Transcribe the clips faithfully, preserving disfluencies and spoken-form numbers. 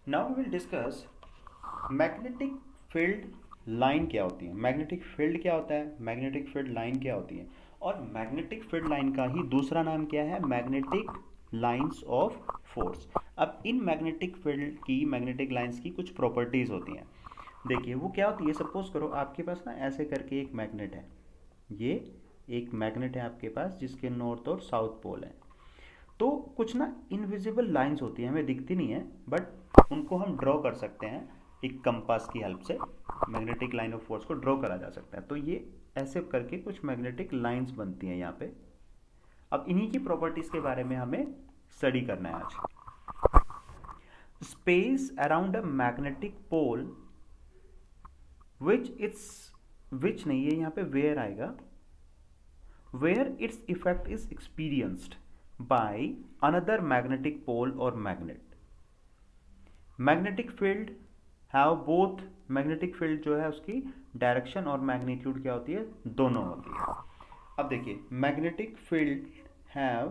Now we will discuss magnetic field line क्या होती है। मैग्नेटिक फील्ड क्या होता है, मैग्नेटिक फील्ड लाइन क्या होती है, और मैग्नेटिक फील्ड लाइन का ही दूसरा नाम क्या है, मैग्नेटिक लाइंस ऑफ फोर्स। अब इन मैग्नेटिक फील्ड की, मैग्नेटिक लाइंस की कुछ प्रॉपर्टीज होती हैं। देखिए वो क्या होती है, सपोज करो आपके पास ना ऐसे करके एक मैग्नेट है, ये एक मैग्नेट है आपके पास जिसके नॉर्थ और साउथ पोल है। तो कुछ ना इनविजिबल लाइंस होती हैं, हमें दिखती नहीं है, बट उनको हम ड्रॉ कर सकते हैं एक कंपास की हेल्प से। मैग्नेटिक लाइन ऑफ फोर्स को ड्रॉ करा जा सकता है। तो ये ऐसे करके कुछ मैग्नेटिक लाइंस बनती हैं यहाँ पे। अब इन्हीं की प्रॉपर्टीज के बारे में हमें स्टडी करना है आज। Space around a magnetic pole which it's which नहीं है, यहाँ पे वेयर आएगा, where its effect is experienced by another magnetic pole or magnet. Magnetic field have both, magnetic field जो है उसकी डायरेक्शन और मैग्नीट्यूड क्या होती है, दोनों होती है। अब देखिए मैग्नेटिक फील्ड हैव,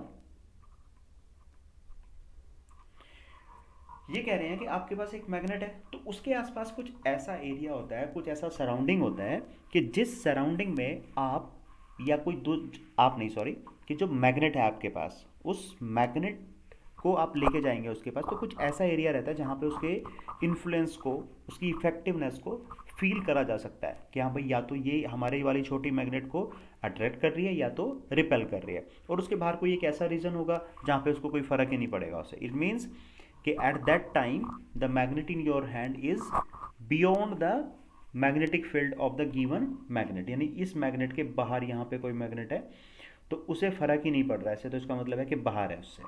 ये कह रहे हैं कि आपके पास एक मैग्नेट है तो उसके आसपास कुछ ऐसा एरिया होता है, कुछ ऐसा सराउंडिंग होता है कि जिस सराउंडिंग में आप या कोई दो, आप नहीं सॉरी कि जो मैग्नेट है आपके पास, उस मैग्नेट को आप लेके जाएंगे उसके पास, तो कुछ ऐसा एरिया रहता है जहाँ पे उसके इन्फ्लुएंस को, उसकी इफेक्टिवनेस को फील करा जा सकता है कि हाँ भाई या तो ये हमारे वाली छोटी मैग्नेट को अट्रैक्ट कर रही है या तो रिपेल कर रही है। और उसके बाहर कोई एक ऐसा रीजन होगा जहाँ पे उसको कोई फर्क ही नहीं पड़ेगा उससे। इट मीन्स कि at that time the magnet in your hand is beyond the magnetic field of the given magnet, यानी इस मैग्नेट के बाहर यहाँ पे कोई मैग्नेट है तो उसे फर्क ही नहीं पड़ रहा है ऐसे, तो इसका मतलब है कि बाहर है उससे।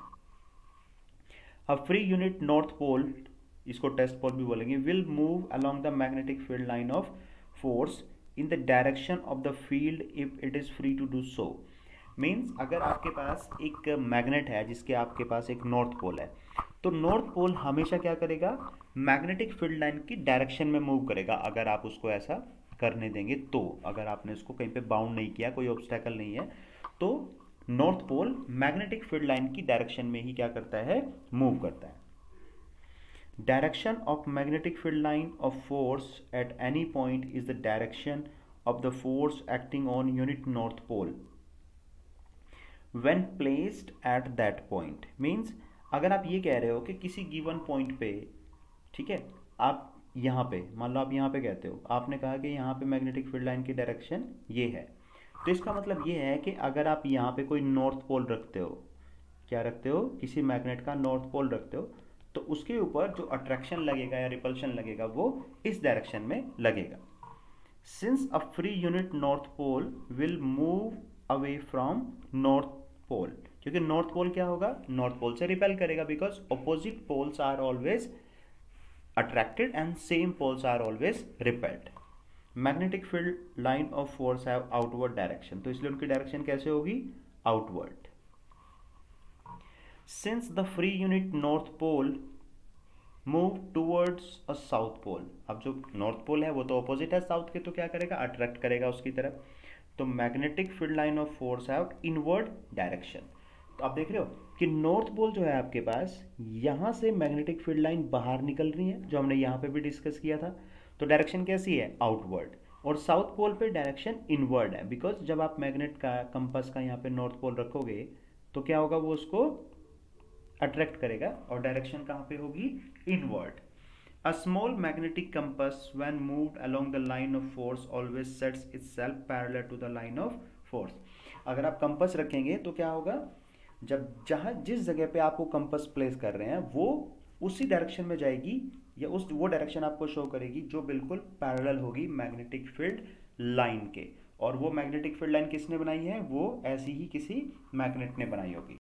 A free unit north pole, इसको टेस्ट पोल भी बोलेंगे, will move along the magnetic field line of force in the direction of the field if it is free to do so. Means अगर आपके पास एक मैग्नेट है जिसके आपके पास एक नॉर्थ पोल है, तो नॉर्थ पोल हमेशा क्या करेगा, मैग्नेटिक फील्ड लाइन की डायरेक्शन में मूव करेगा अगर आप उसको ऐसा करने देंगे तो। अगर आपने उसको कहीं पे बाउंड नहीं किया, कोई ऑब्स्टेकल नहीं है, तो north pole magnetic field line की डायरेक्शन में ही क्या करता है, मूव करता है। Direction of magnetic field line of force at any point is the direction of the force acting on unit north pole when placed at that point. Means अगर आप ये कह रहे हो कि किसी गिवन पॉइंट पे, ठीक है, आप यहाँ पे मान लो आप यहाँ पे कहते हो, आपने कहा कि यहाँ पे मैग्नेटिक फील्ड लाइन की डायरेक्शन ये है, तो इसका मतलब ये है कि अगर आप यहाँ पे कोई नॉर्थ पोल रखते हो, क्या रखते हो, किसी मैग्नेट का नॉर्थ पोल रखते हो, तो उसके ऊपर जो अट्रैक्शन लगेगा या रिपल्शन लगेगा वो इस डायरेक्शन में लगेगा। Since a free unit north pole will move away from north pole, क्योंकि नॉर्थ पोल क्या होगा, नॉर्थ पोल से रिपेल करेगा, because opposite poles are always attracted and same poles are always repelled. Magnetic field line of force have outward direction, तो इसलिए उनकी direction कैसे होगी, outward. Since the free unit north pole move towards a south pole, अब जो north pole है वो तो ऑपोजिट है साउथ के, तो क्या करेगा, अट्रैक्ट करेगा उसकी तरफ। तो magnetic field line of force have inward direction. तो आप देख रहे हो कि नॉर्थ पोल जो है आपके पास, यहाँ से मैग्नेटिक फील्ड लाइन बाहर निकल रही है, जो हमने यहाँ पे भी डिस्कस किया था, तो डायरेक्शन कैसी है, आउटवर्ड। और साउथ पोल पे डायरेक्शन इनवर्ड है, बिकॉज जब आप मैग्नेट का, कंपास का यहाँ पे नॉर्थ पोल रखोगे तो क्या होगा, वो उसको अट्रैक्ट करेगा और डायरेक्शन कहाँ पे होगी, inward. A small magnetic compass when moved along the line of force always sets itself parallel to the line of force। अगर आप कंपास रखेंगे तो क्या होगा, जब जहाँ जिस जगह पे आपको कंपास प्लेस कर रहे हैं वो उसी डायरेक्शन में जाएगी, या उस वो डायरेक्शन आपको शो करेगी जो बिल्कुल पैरेलल होगी मैग्नेटिक फील्ड लाइन के। और वो मैग्नेटिक फील्ड लाइन किसने बनाई है, वो ऐसी ही किसी मैग्नेट ने बनाई होगी।